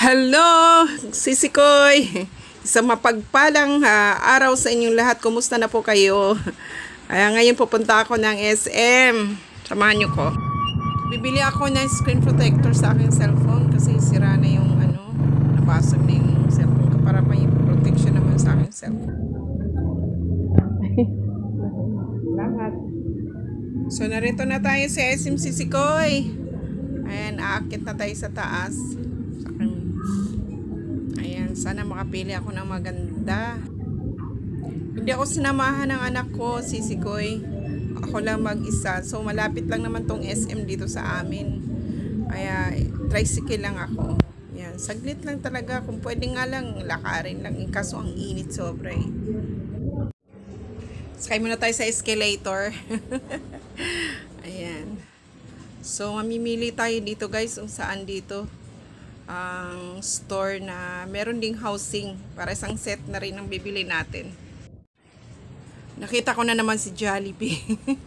Hello, Sisikoy! Isang mapagpalang araw sa inyong lahat. Kumusta na po kayo? Ngayon pupunta ako ng SM. Samahan nyo ko. Bibili ako ng screen protector sa aking cellphone kasi sira na yung nabasag na yung cellphone ko para may protection naman sa aking cellphone. Lahat. So narito na tayo sa SM Sisikoy. Ayan, aakit na tayo sa taas. Ayan, sana makapili ako ng maganda. Hindi ako sinamahan ng anak ko, Sisikoy. Ako lang mag-isa. So malapit lang naman tong SM dito sa amin. Kaya tricycle lang ako. Ayan, saglit lang talaga. Kung pwede nga lang, lakarin lang. Kaso ang init sobra eh. Sakay muna tayo sa escalator. Ayan. So mamimili tayo dito guys kung saan dito ang store na meron ding housing para isang set na rin ang bibili natin. Nakita ko na naman si Jollibee.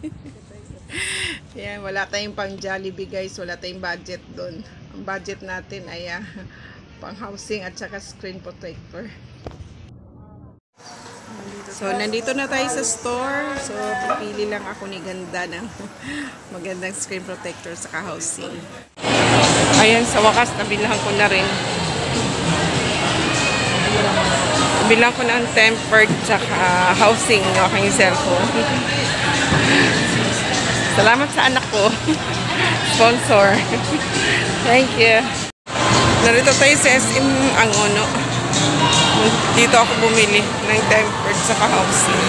Ayan, wala tayong pang Jollibee guys, wala tayong budget doon. Ang budget natin ay pang housing at saka screen protector. So, nandito na tayo sa store. So, pipili lang ako ni ganda ng magandang screen protector sa housing. Ayan, sa wakas, nabilahan ko na rin. Nabilahan ko ng tempered saka housing ng aking cellphone. Salamat sa anak ko. Sponsor. Thank you. Narito tayo sa SM Angono. Dito ako bumili ng tempered saka housing.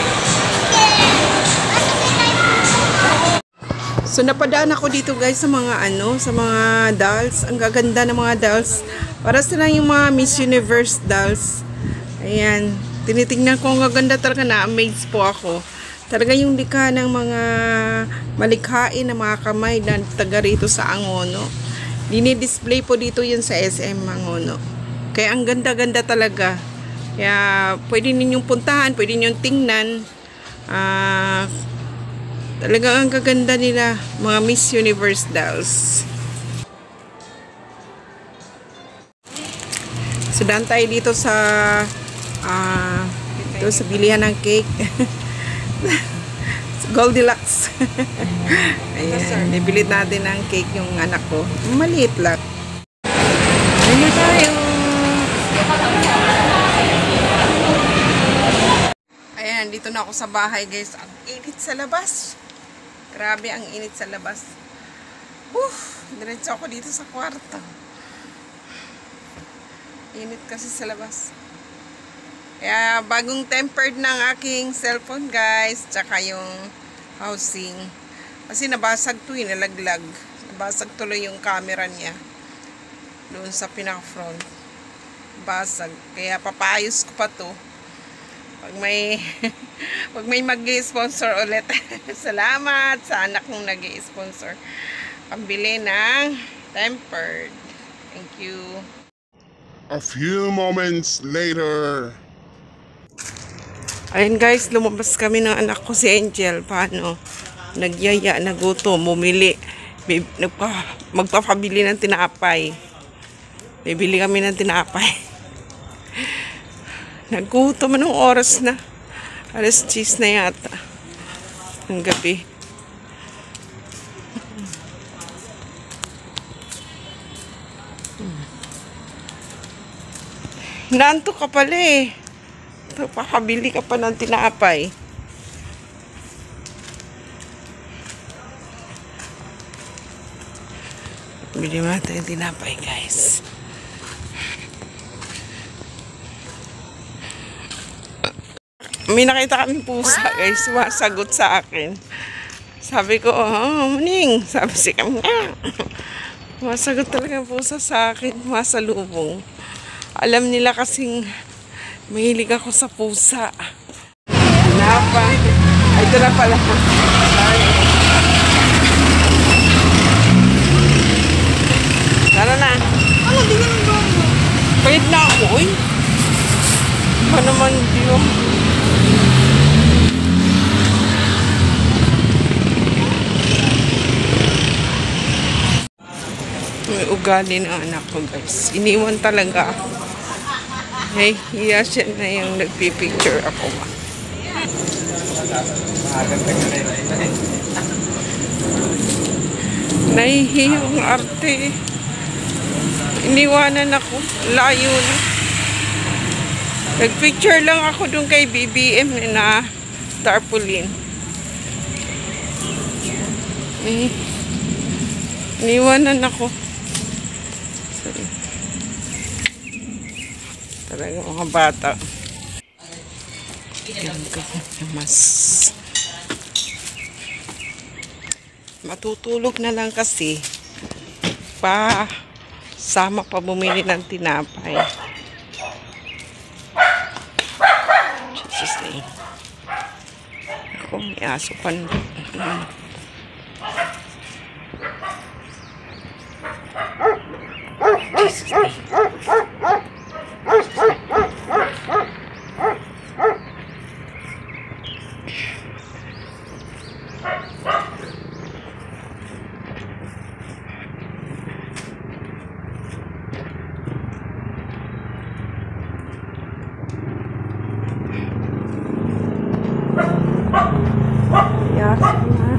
So napadaan ako dito guys sa mga sa mga dolls. Ang gaganda ng mga dolls. Para sila yung mga Miss Universe dolls. Ayan, tinitingnan ko, ang gaganda talaga, na-amaze po ako. Talaga yung likha ng mga malikhain na mga kamay na taga rito sa Angono. Dinidisplay po dito yun sa SM Angono. Kaya ang ganda-ganda talaga. Kaya pwede ninyong puntahan, pwede ninyong tingnan. Talagang ang gaganda nila, mga Miss Universe dolls. So daan tayo dito sa bilihan ng cake. Goldilocks. Ayan, nibilit natin ng cake yung anak ko. Maliit lang. Ayan tayo. Ayan, dito na ako sa bahay guys. Ang init sa labas. Grabe ang init sa labas. Diretso ako dito sa kwarto. Init kasi sa labas. Kaya bagong tempered ng aking cellphone guys. Tsaka yung housing. Kasi nabasag to eh, nalaglag. Nabasag tuloy yung camera niya. Doon sa pinaka-front. Basag. Kaya papayos ko pa to. Pag may mag-sponsor ulit. Salamat sa anak kong nag-sponsor. Pambili ng tempered. Thank you. A few moments later. Ayun guys, lumabas kami ng anak ko si Angel. Paano? Nagyaya, nagutom, bumili. Magpapabili ng tinapay. Bibili kami ng tinapay. Nagutom, anong oras na? 10:00 na yata. Ang gabi. Nanto ka pala eh. Pakabili ka pa ng tinapay. Bili mo natin yung tinapay guys. May nakita kami pusa guys, sumasagot sa akin. Sabi ko, Muning. Sabi si kami, sumasagot talaga pusa sa akin, masalubong. Alam nila kasing mahilig ako sa pusa. Napa. Ay, ito na pala. Tara na. Ano, bigyan mo ba? Pahit na ako, uy. Ano naman yun? May ugali ng anak ko, guys. Iniwan talaga ako. Hey, hiya siya na yung nagpipicture ako. Nahihiyang arte. Iniwanan ako. Layo na. Nagpicture lang ako dun kay BBM na tarpaulin. Iniwanan ako. Sorry. Talaga mga bata. Yan ka. Mas matutulog na lang kasi pa sama pa bumili ng tinapay. Jesus name. Ako, may aso pa. Jesus name. Yes, na.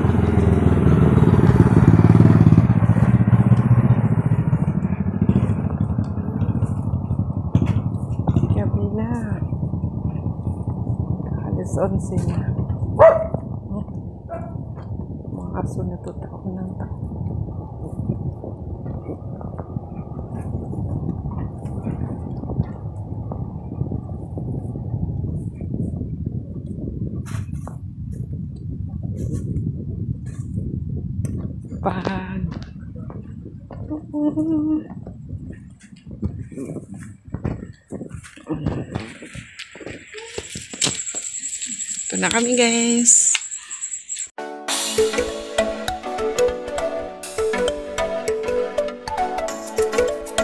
Gabi na. Alas 11 na. Mga aso na tutao ng tao. Pag ito na kami, guys.